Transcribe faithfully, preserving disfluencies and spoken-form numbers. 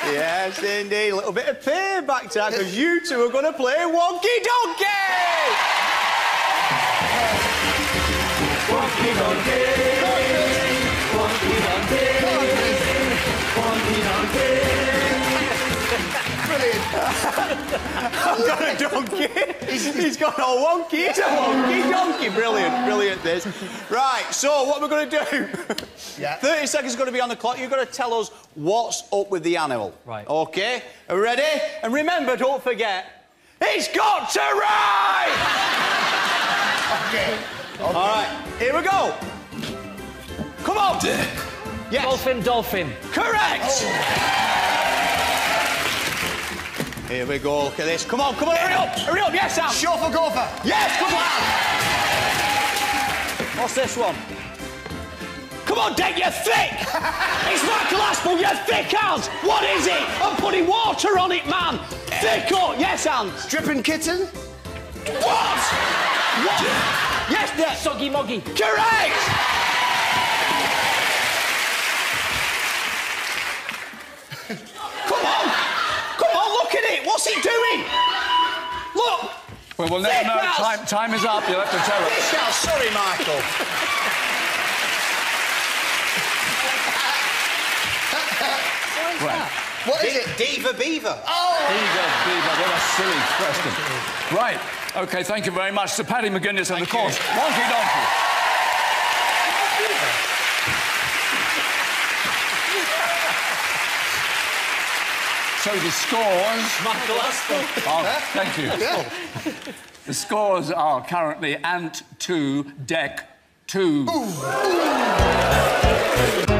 Yes, indeed. A little bit of payback time, because you two are going to play Wonkey Donkey! Wonkey Donkey! Wonkey Donkey! Wonkey Donkey! Brilliant. I've got a donkey. He's, he's got a wonky. It's a wonky donkey. Brilliant, brilliant this. Right, so what we're going to do... Yeah. thirty seconds is going to be on the clock. You've got to tell us what's up with the animal. Right. OK? Are we ready? And remember, don't forget, it's got to rhyme! OK. OK. All right, here we go. Come on. Yes. Dolphin, dolphin. Correct! Oh. Here we go, look at this. Come on, come on, hurry up! Hurry up, yes, Sam! Chauffeur gopher! Yes, good lad! What's this one? Come on, Dick, you're thick! It's Michael Aspel, you're thick as! What is it? I'm putting water on it, man! Thick up! Yes, Ant? Dripping kitten? What? What? Yes, Dick! Soggy moggy. Correct! Come on! Come on, look at it! What's it doing? Look! Well, we'll never know. Time, time is up. You'll have to tell us. Thick as. Sorry, Michael. Right. What is it? Diva Beaver. Oh! Diva Beaver. What a silly question. Right. OK, thank you very much. Sir Paddy McGuinness and, of course, Wonkey Donkey. So the scores... Michael Aspel. Oh, thank you. Yeah. The scores are currently Ant two, Deck two. Ooh. Ooh.